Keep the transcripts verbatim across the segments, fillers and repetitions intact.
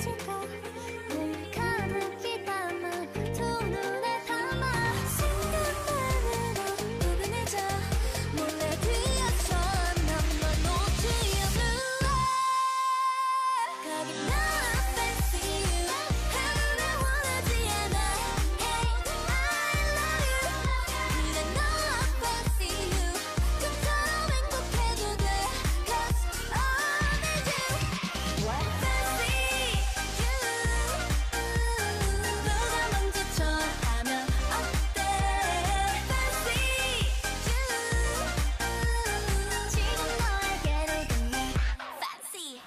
있을까 늘 가득히 담아 두 눈에 담아 생각만으로 포근해져 몰래 들려줘 난 널 놓지 않을래 거기 나 fancy you 하루를 원하지 않아 Hey I love you 그래 너 fancy you 꿈처럼 행복해도 돼 Cause I need you What? Fancy you 누가 먼저처럼 하면 어때 Fancy you 지금 너에게로 듣네 Fancy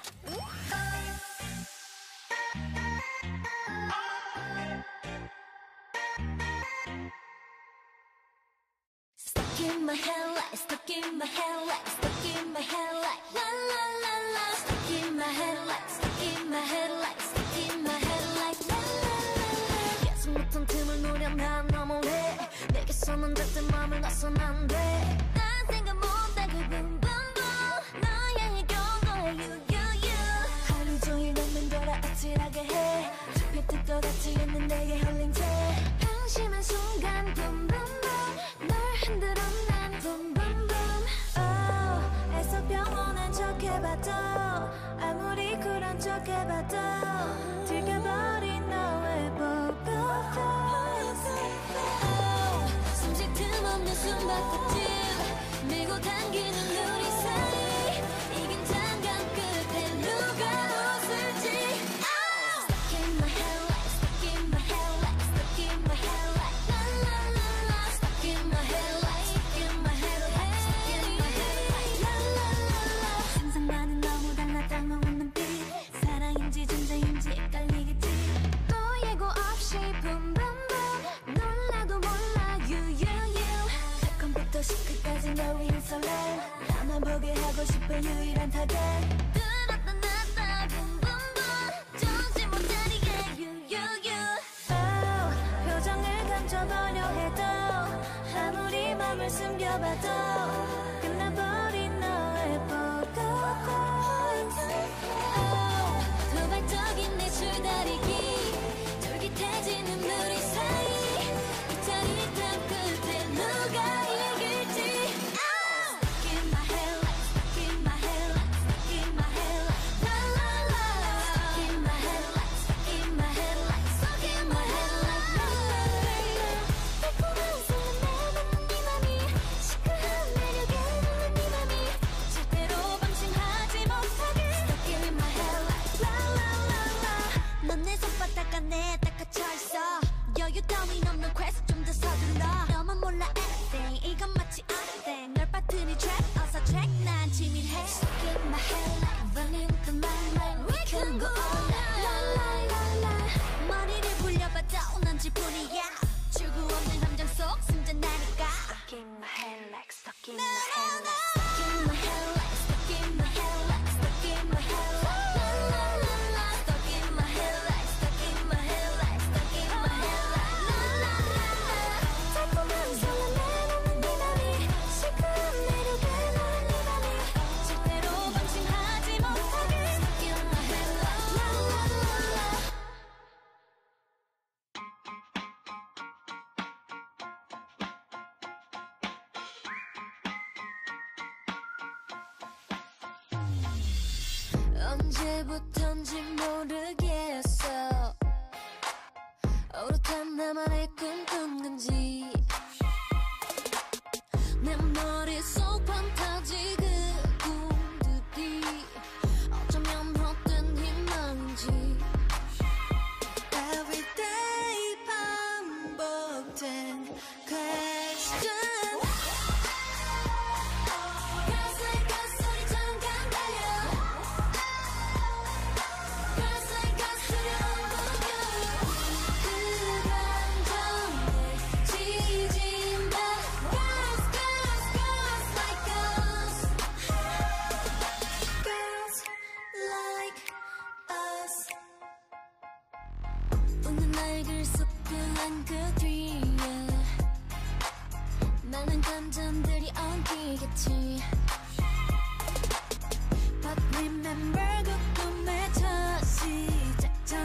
Stuck in my head like, stuck in my head like, stuck in my head like, la la la la. Stuck in my head like, stuck in my head like, stuck in my head like, la la la la. 예측 못한 틈을 노려 난 너무해. 내게서는 절대 맘을 놔선 안 돼. 난 생각 못하고 boom boom boom. 너의 경고에 you you you. 하루 종일 너만 돌아 아찔하게 해. 잡힐 것 같지 않는 내게 흘린 채. 방심한 순간 boom boom boom. 널 흔들어 난 boom boom boom. Oh, 애써 병원한 척해봐도 아무리 쿨한 척해봐도 들켜버린 너의 보고서. Oh, 숨쉴 틈 없는 숨바꼭질 밀고 당기는 우리 사이 이 긴장감 끝에 누가 웃을지. Oh, stuck in my head like, stuck in my head like, stuck in my head like, la la la la. Stuck in my head like, stuck in my head like, stuck in my head like, la la la la. 상상만은 너무 달라 당황한 눈빛 사랑인지 존재인지 헷갈리겠지. 또 예고 없이 boom boom boom. 놀라도 몰라 you you you. 컴퓨터 시크까지 널 위한 설렘 나만 보게 하고 싶은 유일한 타겟. 들었다 놨다 boom boom boom. 정신 못 차리게 you you you. Oh, 표정을 감춰보려 해도 아무리 맘을 숨겨봐도 끝나버린 너의 보고. Oh, 도발적인 내 줄다리기 쫄깃해지는 우리 사이 이 짜릿한 끝에 누가 이길지. Oh, stuck in my head like, stuck in my head like, stuck in my head like, la la la. Stuck in my head like, stuck in my head like, stuck in my head like, la la la. 달콤한 설렘에 닿는 네 맘이 시크한 매력에 닿는 네 맘이 절대로 방심하지 못하게. Stuck in my head like, la la la la. 넌 내 손바닥 안에 딱 갇혀있어. 여유 따윈 없는 quest 좀 더 서둘러. 너만 몰라 everything 이건 마치 nothing. 널 빠뜨린 trap 어서 check 난 치밀해. Stuck in my head like running through my mind. We can go all night la la la la. 머리를 굴려봐도 넌 지뿐이야. 출구 없는 함정 속 숨져나니까. Stuck in my head like, stuck in my head like, stuck in my head like, stuck in my head like, stuck in my head like, la la la la. Stuck in my head like, stuck in my head like, stuck in my head like, la la la la. 달콤한 설렘에 닿는 네 맘이 시크한 매력에 닿는 네 맘이 절대로 방심하지 못하게. Stuck in my head like, la la la la. 언제부턴지 모르겠어 오롯한 나만의 꿈 꾼 건지 내 머릿속 판타지 그 꿈들이 어쩌면 헛된 희망인지. Everyday 반복된 question. Girls like us 소리처럼 강달려. Girls like us 두려운 무게로 그 감정에 지진 마. Girls, girls, girls like us. Girls like us. 웃는 얼굴 속구한 그 뒤에 많은 감정들이 엉키겠지. But remember 그 꿈의 첫 시작 전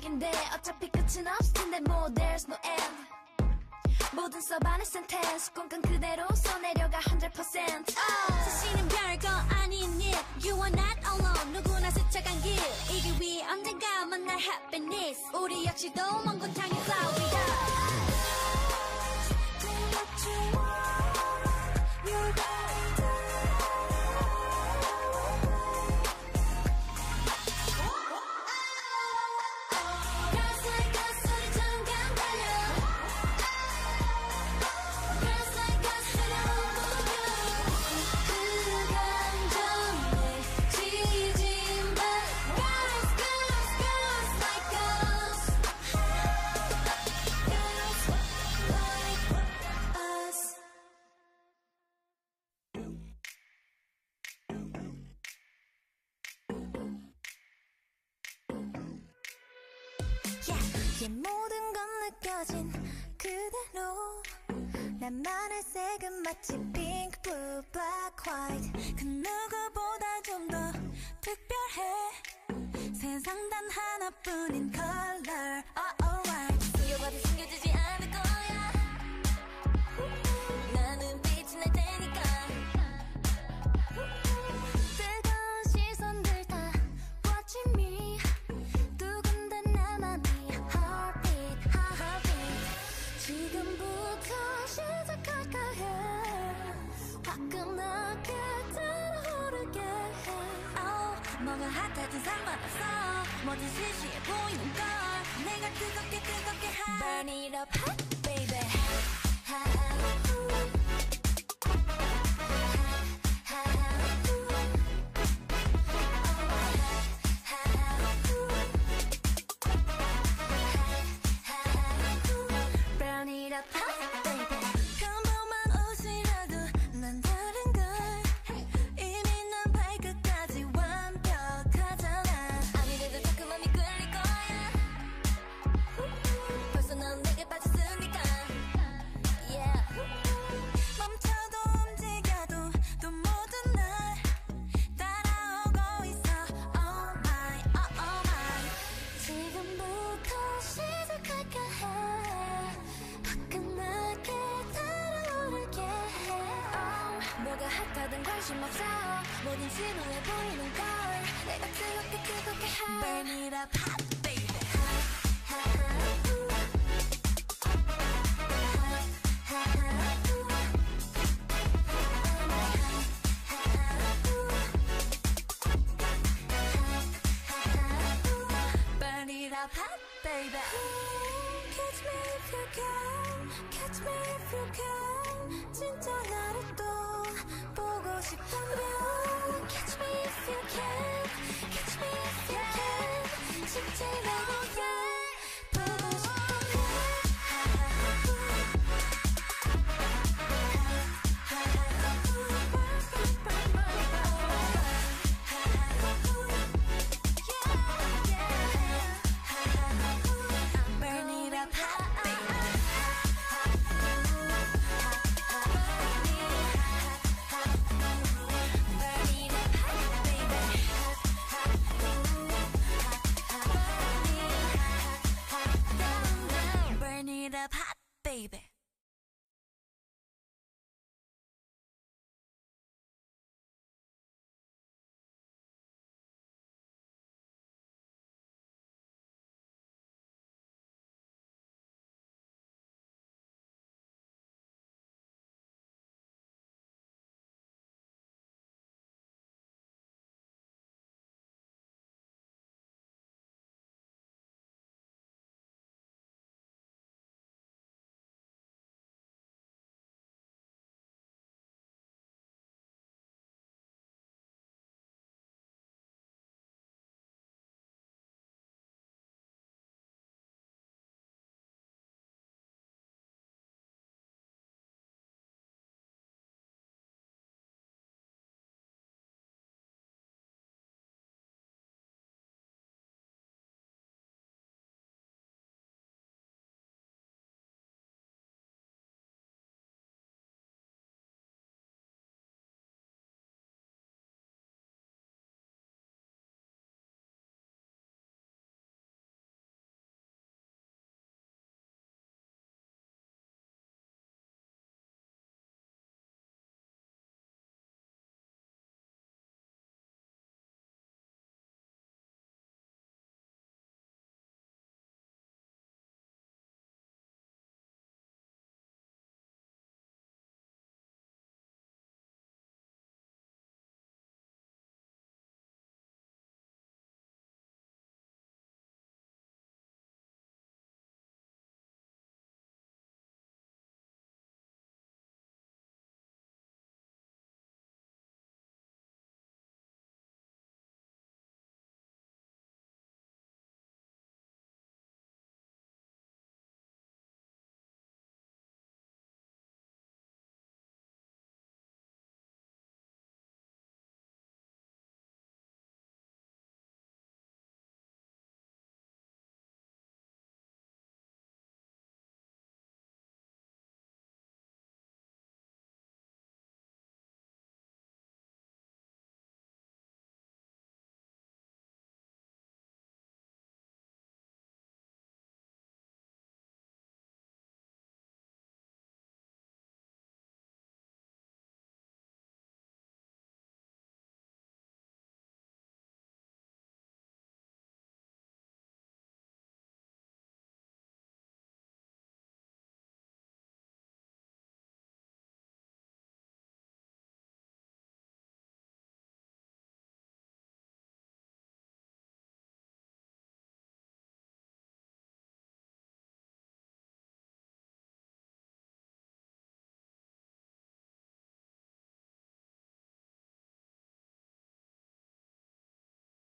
시작인데 어차피 끝은 없을 텐데 뭐 there's no end. 모든 써봐는 센텐스 꽁꽁 그대로 써내려가 hundred percent. oh. 사실은 별거 아닌 일 You are not alone 누구나 스쳐간 길 이길 위해 언젠가 만날 happiness 우리 역시도 먼 곳 향해 fly we go. 이 모든 건 느껴진 그대로 나만의 색은 마치 pink, blue, black, white 그 누구보다 좀 더 특별해 세상 단 하나뿐인 color oh, alright 숨겨봐도 숨겨지지 않을 거야 나는 빛이 날 테니까 뜨거운 시선들 다 watching me 두근대 내 맘이 heartbeat, heartbeat 지금부터 시작할까 해 화끈하게 달아오르게 해 oh, 뭐가 핫하든 상관없어 뭐든 시시해 보이는 걸 내가 뜨겁게 뜨겁게 하 Burn it up hot baby Burn it up hot baby 평범한 옷이라도 난 다른 걸 이미 난 발끝까지 완벽하잖아 아무래도 자꾸 맘이 끌릴 거야 벌써 넌 내게 빠졌으니까 yeah. 멈춰도 움직여도 또 모든 날 따라오고 있어 Oh my, oh, oh my 지금부터 시작할까 해 화끈하게 달아오르게 해 oh, 뭐가 핫하든 관심 없어 뭐든 지루해 보이는 걸 내가 뜨겁게 뜨겁게 하 Burn it up hot baby Burn it up hot baby Catch me if you can Catch me if you can 진짜 나를 또 보고 싶다면 Catch me if you can